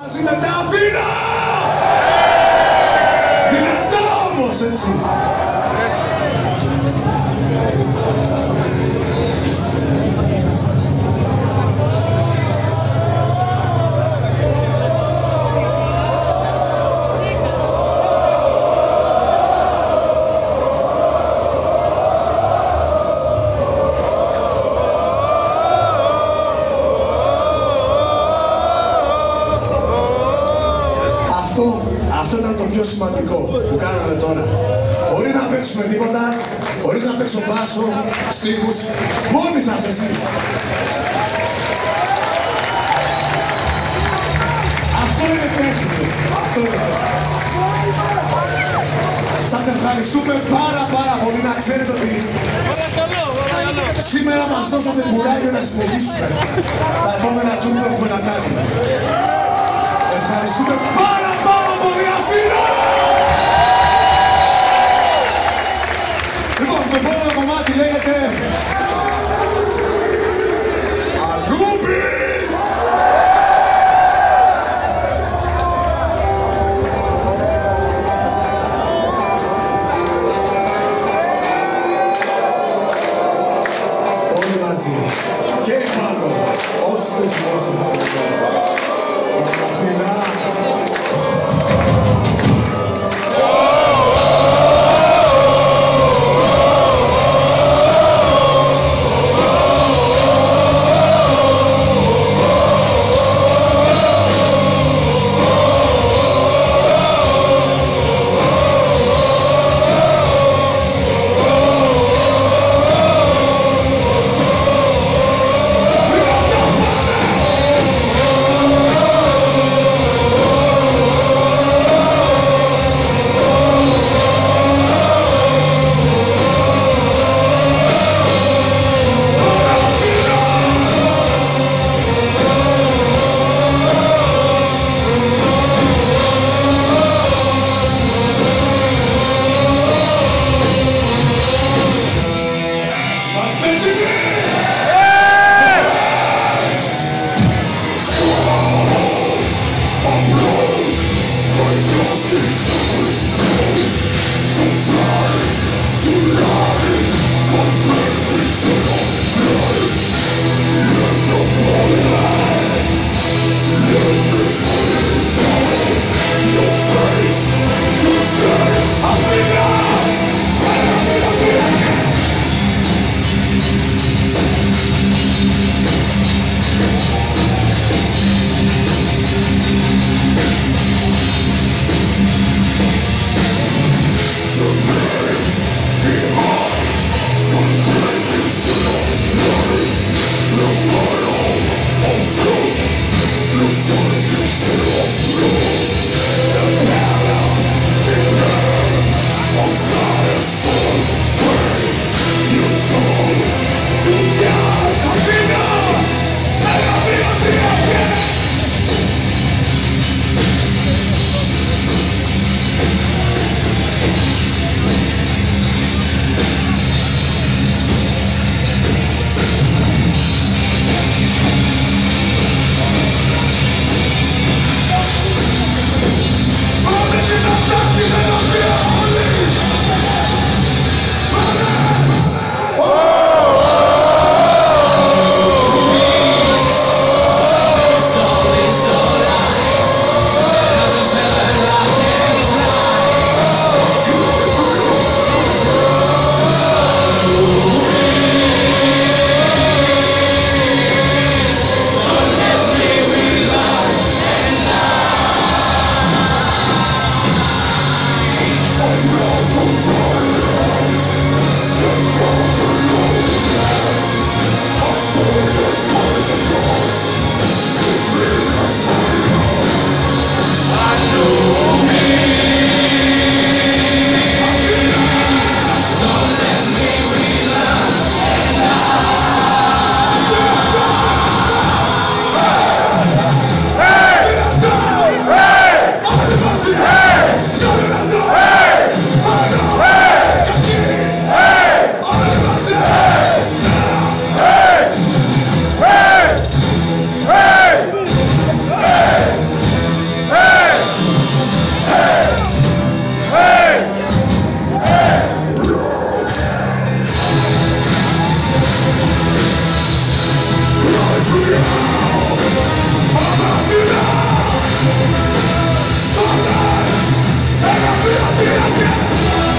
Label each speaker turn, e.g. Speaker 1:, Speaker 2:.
Speaker 1: Μαζί με τα Αθήνα! Δυνατά όμως, έτσι! Αυτό ήταν το πιο σημαντικό που κάναμε τώρα. Χωρίς να παίξουμε τίποτα, χωρίς να παίξω μπάσο, στίχους, μόνοι σας εσείς. Αυτό είναι τέχνη. Αυτό είναι. Σας ευχαριστούμε πάρα πολύ. Να ξέρετε ότι σήμερα μας δώσατε κουράγιο να συνεχίσουμε τα επόμενα tour που έχουμε να κάνουμε. Ευχαριστούμε πάρα πολύ, Αθήνα! Λοιπόν, το επόμενο κομμάτι λέγεται Anubis! Όλοι μαζί και πάνω, όσοι το σημειώσατε. Αθήνα!
Speaker 2: Yeah.